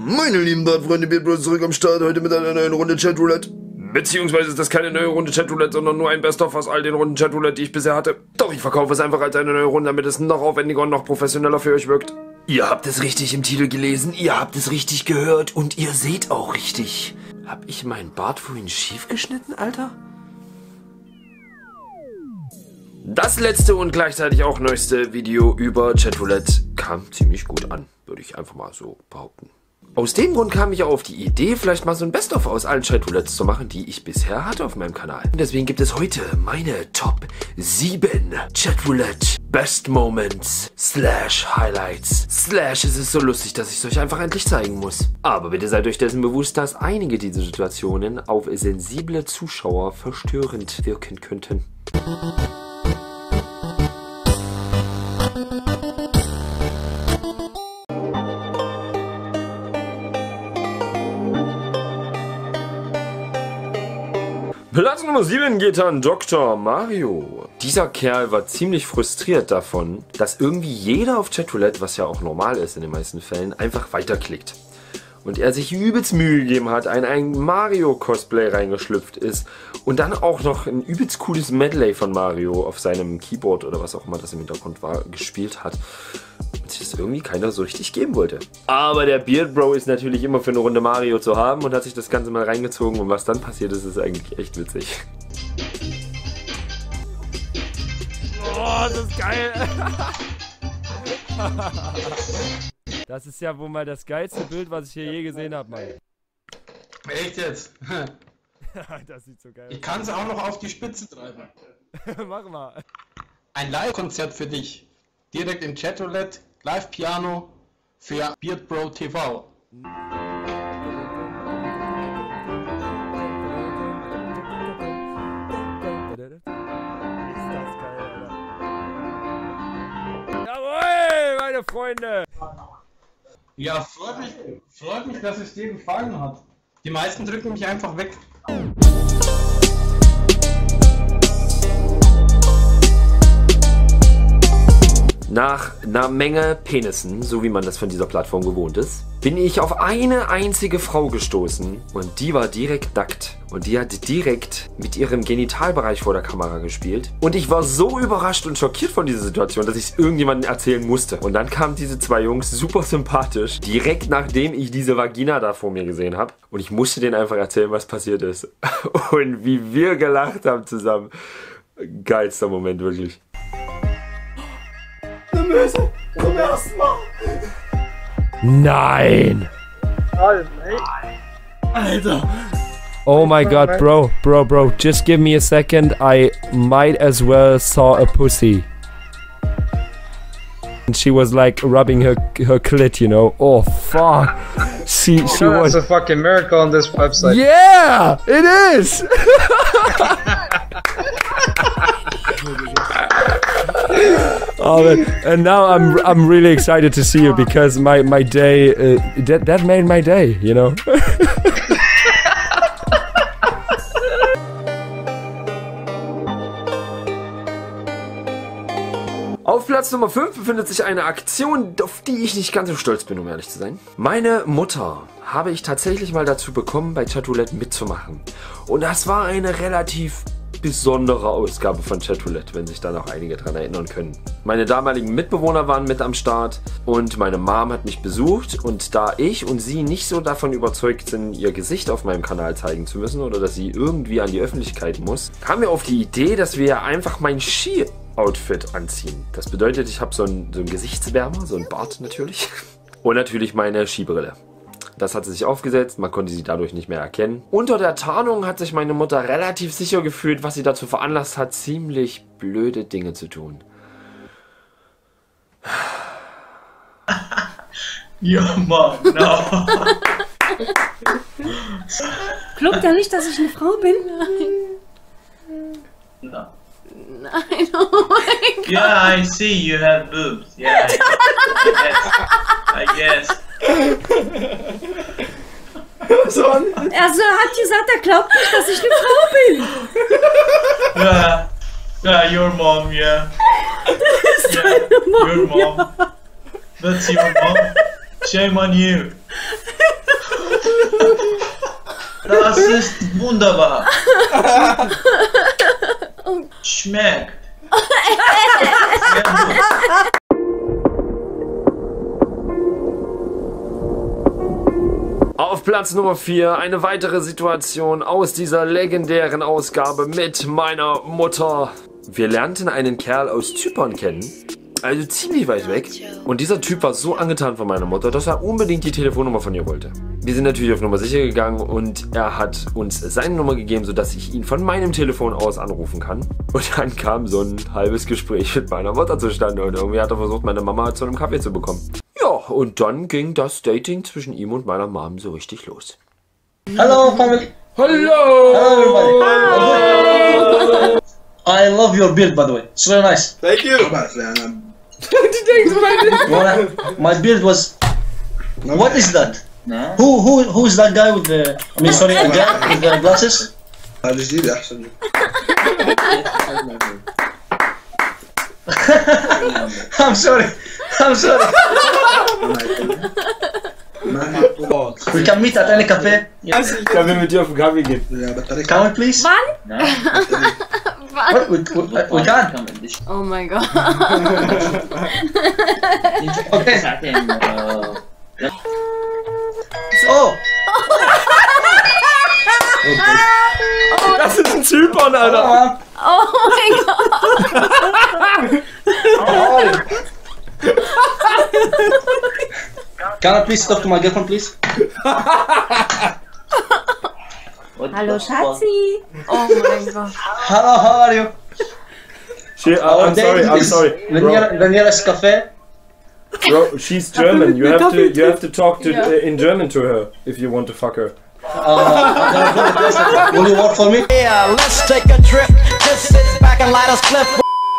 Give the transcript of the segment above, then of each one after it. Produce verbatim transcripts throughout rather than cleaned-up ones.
Meine lieben Bartfreunde, Beardbros zurück am Start, heute mit einer neuen Runde Chatroulette. Beziehungsweise ist das keine neue Runde Chatroulette, sondern nur ein Best-of aus all den Runden Chatroulette, die ich bisher hatte. Doch ich verkaufe es einfach als eine neue Runde, damit es noch aufwendiger und noch professioneller für euch wirkt. Ihr habt es richtig im Titel gelesen, ihr habt es richtig gehört und ihr seht auch richtig. Hab ich meinen Bart vorhin schief geschnitten, Alter? Das letzte und gleichzeitig auch neueste Video über Chatroulette kam ziemlich gut an, würde ich einfach mal so behaupten. Aus dem Grund kam ich auf die Idee, vielleicht mal so ein Best-of aus allen Chatroulettes zu machen, die ich bisher hatte auf meinem Kanal. Und deswegen gibt es heute meine Top sieben Chatroulette Best Moments slash Highlights slash es ist so lustig, dass ich es euch einfach endlich zeigen muss. Aber bitte seid euch dessen bewusst, dass einige dieser Situationen auf sensible Zuschauer verstörend wirken könnten. Platz Nummer sieben geht an Doktor Mario. Dieser Kerl war ziemlich frustriert davon, dass irgendwie jeder auf Chatroulette, was ja auch normal ist in den meisten Fällen, einfach weiterklickt. Und er sich übelst Mühe gegeben hat, in ein Mario-Cosplay reingeschlüpft ist und dann auch noch ein übelst cooles Medley von Mario auf seinem Keyboard oder was auch immer das im Hintergrund war, gespielt hat. Und sich das irgendwie keiner so richtig geben wollte. Aber der Beardbro ist natürlich immer für eine Runde Mario zu haben und hat sich das Ganze mal reingezogen und was dann passiert ist, ist eigentlich echt witzig. Oh, das ist geil! Das ist ja wohl mal das geilste Bild, was ich hier je gesehen habe, Mann. Echt jetzt? Das sieht so geil aus. Ich kann es auch noch auf die Spitze treiben. Mach mal. Ein Live-Konzert für dich. Direkt im Chatroulette, Live-Piano für Beardbro T V. Jawohl, meine Freunde! Ja, freut mich, freut mich, dass es dir gefallen hat. Die meisten drücken mich einfach weg. Nach einer Menge Penissen, so wie man das von dieser Plattform gewohnt ist, bin ich auf eine einzige Frau gestoßen und die war direkt nackt und die hat direkt mit ihrem Genitalbereich vor der Kamera gespielt und ich war so überrascht und schockiert von dieser Situation, dass ich es irgendjemandem erzählen musste. Und dann kamen diese zwei Jungs super sympathisch, direkt nachdem ich diese Vagina da vor mir gesehen habe und ich musste denen einfach erzählen, was passiert ist und wie wir gelacht haben zusammen. Geilster Moment, wirklich. Möse zum ersten Mal. Nein! Alter! Oh my god, bro, bro, bro, just give me a second. I might as well saw a pussy. And she was like rubbing her her clit, you know. Oh fuck! She she oh, was. That's a fucking miracle on this website. Yeah, it is. Oh man. And now I'm I'm really excited to see you because my my day uh, that that made my day, you know. Auf Platz Nummer fünf befindet sich eine Aktion, auf die ich nicht ganz so stolz bin, um ehrlich zu sein. Meine Mutter habe ich tatsächlich mal dazu bekommen, bei Chatroulette mitzumachen. Und das war eine relativ besondere Ausgabe von Chatroulette, wenn sich da noch einige dran erinnern können. Meine damaligen Mitbewohner waren mit am Start und meine Mom hat mich besucht und da ich und sie nicht so davon überzeugt sind, ihr Gesicht auf meinem Kanal zeigen zu müssen oder dass sie irgendwie an die Öffentlichkeit muss, kamen wir auf die Idee, dass wir einfach mein Ski-Outfit anziehen. Das bedeutet, ich habe so einen, so einen Gesichtswärmer, so einen Bart natürlich und natürlich meine Skibrille. Das hat sie sich aufgesetzt, man konnte sie dadurch nicht mehr erkennen. Unter der Tarnung hat sich meine Mutter relativ sicher gefühlt, was sie dazu veranlasst hat, ziemlich blöde Dinge zu tun. Ja, Mann, no. Glaubt er nicht, dass ich eine Frau bin? No. Nein, oh mein Gott. Yeah, I see you have boobs. Yeah, I guess. I guess. So an. Er so hat gesagt, er glaubt nicht, dass ich eine Frau bin. Yeah, yeah, your mom, yeah. Das ist Yeah, deine Mom, your mom. ja. That's your mom. Shame on you. Das ist wunderbar. Schmeckt. Sehr gut. Auf Platz Nummer vier eine weitere Situation aus dieser legendären Ausgabe mit meiner Mutter. Wir lernten einen Kerl aus Zypern kennen, also ziemlich weit weg. Und dieser Typ war so angetan von meiner Mutter, dass er unbedingt die Telefonnummer von ihr wollte. Wir sind natürlich auf Nummer sicher gegangen und er hat uns seine Nummer gegeben, sodass ich ihn von meinem Telefon aus anrufen kann. Und dann kam so ein halbes Gespräch mit meiner Mutter zustande und irgendwie hat er versucht, meine Mama zu einem Kaffee zu bekommen. Ja, und dann ging das Dating zwischen ihm und meiner Mom so richtig los. Hello, family. Hallo! Hello, everybody. I love your beard, by the way. It's very nice. Thank you. Wanna- My beard was. What is that? No. Who who who is that guy with the? I mean, sorry, the guy with the glasses. هذا جديد احسن. I'm sorry. I'm sorry. We can meet at any cafe. Ich will mit dir auf den Kaffee gehen. Can we please? Wann? What? We, we, we can. Oh mein Gott. Okay. Uh, Oh. Das ist ein Zypern, Alter. Oh mein Gott. Can I please talk to my girlfriend, please? Hallo Schatzi. Oh mein Gott. Hello, how are you? She, uh, I'm sorry, I'm sorry. The, Bro, near, the nearest cafe. bro, she's German. You have to, you have to talk to, Yeah. uh, in German to her if you want to fuck her. Uh, will you work for me? Yeah, let's take a trip. Just sit back and light us clip.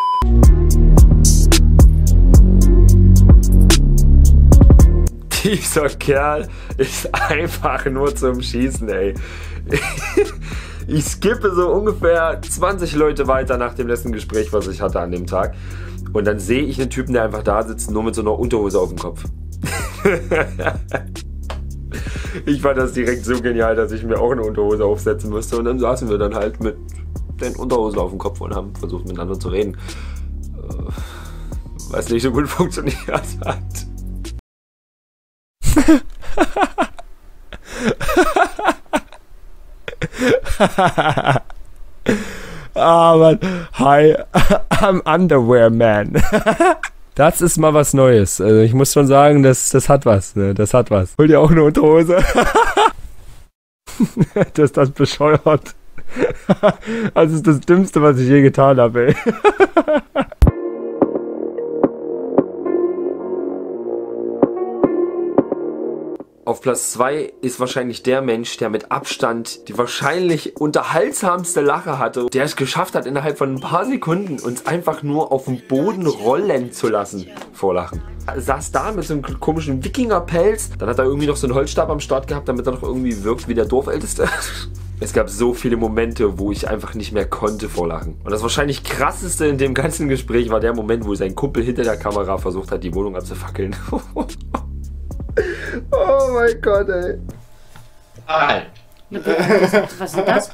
Dieser Kerl ist einfach nur zum Schießen, ey. Ich skippe so ungefähr zwanzig Leute weiter nach dem letzten Gespräch, was ich hatte an dem Tag. Und dann sehe ich einen Typen, der einfach da sitzt, nur mit so einer Unterhose auf dem Kopf. Ich fand das direkt so genial, dass ich mir auch eine Unterhose aufsetzen musste. Und dann saßen wir dann halt mit den Unterhosen auf dem Kopf und haben versucht miteinander zu reden. Was nicht so gut funktioniert hat. Ah, Mann. Hi, I'm Underwear Man. Das ist mal was Neues. Also ich muss schon sagen, das, das hat was. Ne? Das hat was. Hol dir auch eine Unterhose. Das ist das bescheuert. Das ist das Dümmste, was ich je getan habe, ey. Auf Platz zwei ist wahrscheinlich der Mensch, der mit Abstand die wahrscheinlich unterhaltsamste Lache hatte, der es geschafft hat, innerhalb von ein paar Sekunden uns einfach nur auf den Boden rollen zu lassen vor Lachen. Er saß da mit so einem komischen Wikingerpelz, dann hat er irgendwie noch so einen Holzstab am Start gehabt, damit er noch irgendwie wirkt wie der Dorfälteste. Es gab so viele Momente, wo ich einfach nicht mehr konnte vor Lachen. Und das wahrscheinlich krasseste in dem ganzen Gespräch war der Moment, wo sein Kumpel hinter der Kamera versucht hat, die Wohnung abzufackeln. Oh mein Gott, ey. Hi. Was ist das?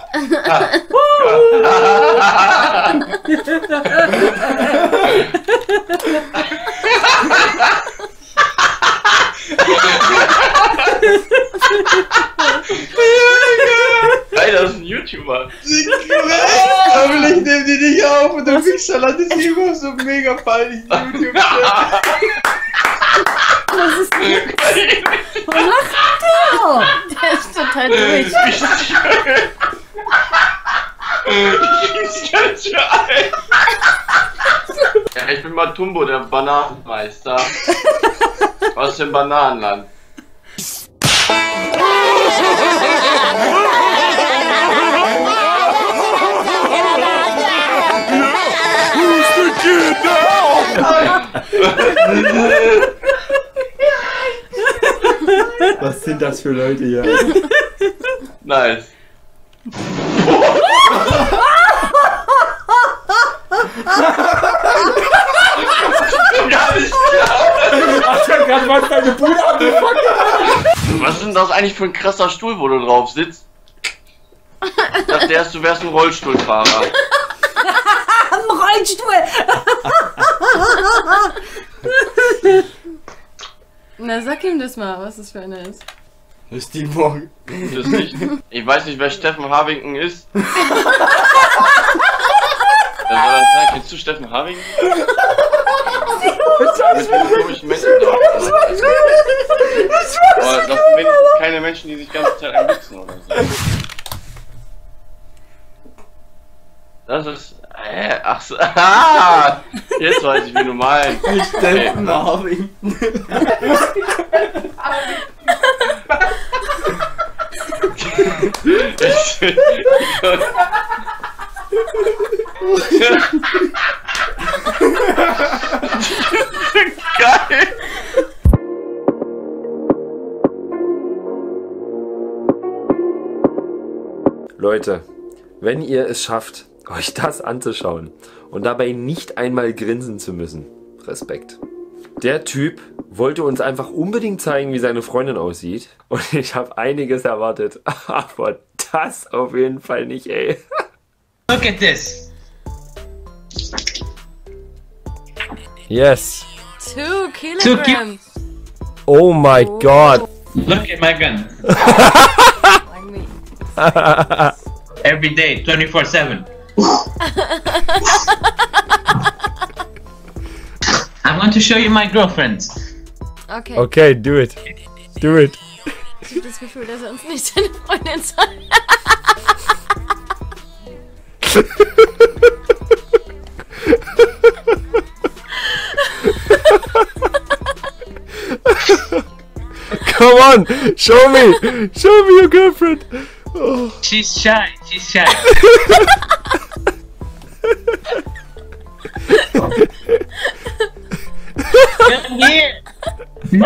Hey, das ist ein YouTuber. Aber ich nehme die nicht auf und der Wichser landet immer so mega peinlich in YouTube. Was ist das? Wo lacht der? Der ist total durch. Ja, ich bin Matumbo, der Bananenmeister. Aus dem Bananenland. Was sind das für Leute hier? Nice. Gar nicht klar. Ach, ich hab grad mal deine Bude angefangen. Was ist denn das eigentlich für ein krasser Stuhl, wo du drauf sitzt? Ich dachte erst, du wärst ein Rollstuhlfahrer. Am Rollstuhl! Na, sag ihm das mal, was das für einer ist. Das ist die Morgen. Das nicht. Ich weiß nicht, wer Steffen Harwinken ist. Wer soll das sein? Kennst du Steffen Harwinken? Mit diesen komischen Menschen da. Aber das sind wenigstens keine Menschen, die sich die ganze Zeit einwichsen oder so. Das ist. Hä? Ach so. Ah, jetzt weiß ich, wie du meinst. Steffen Harwinken. Geil! Leute, wenn ihr es schafft, euch das anzuschauen und dabei nicht einmal grinsen zu müssen, Respekt. Der Typ wollte uns einfach unbedingt zeigen, wie seine Freundin aussieht. Und ich habe einiges erwartet. Aber das auf jeden Fall nicht, ey. Look at this. Yes. Two kilograms. Oh my Oh. god. Look at my gun. Like me. Every day, twenty-four seven. I'm going to show you my girlfriends. Okay. Okay, do it. Do it. Ich hab das Gefühl, dass er uns nicht seine Freundin sagt. Come on, show me. Show me your girlfriend. Oh. She's shy. She's shy. Come here. No,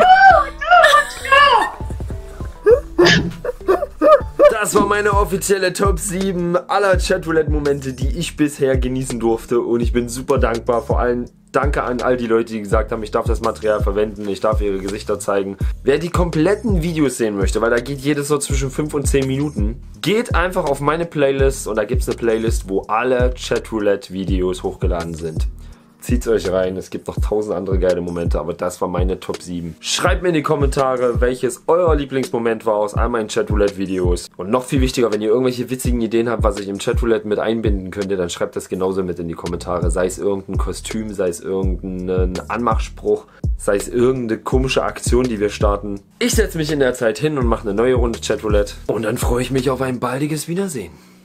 Das war meine offizielle Top sieben aller Chatroulette-Momente, die ich bisher genießen durfte. Und ich bin super dankbar. Vor allem danke an all die Leute, die gesagt haben, ich darf das Material verwenden, ich darf ihre Gesichter zeigen. Wer die kompletten Videos sehen möchte, weil da geht jedes so zwischen fünf und zehn Minuten, geht einfach auf meine Playlist und da gibt es eine Playlist, wo alle Chatroulette-Videos hochgeladen sind. Zieht's euch rein, es gibt noch tausend andere geile Momente, aber das war meine Top sieben. Schreibt mir in die Kommentare, welches euer Lieblingsmoment war aus all meinen Chatroulette-Videos. Und noch viel wichtiger, wenn ihr irgendwelche witzigen Ideen habt, was ich im Chatroulette mit einbinden könnte, dann schreibt das genauso mit in die Kommentare. Sei es irgendein Kostüm, sei es irgendein Anmachspruch, sei es irgendeine komische Aktion, die wir starten. Ich setze mich in der Zeit hin und mache eine neue Runde Chatroulette. Und dann freue ich mich auf ein baldiges Wiedersehen.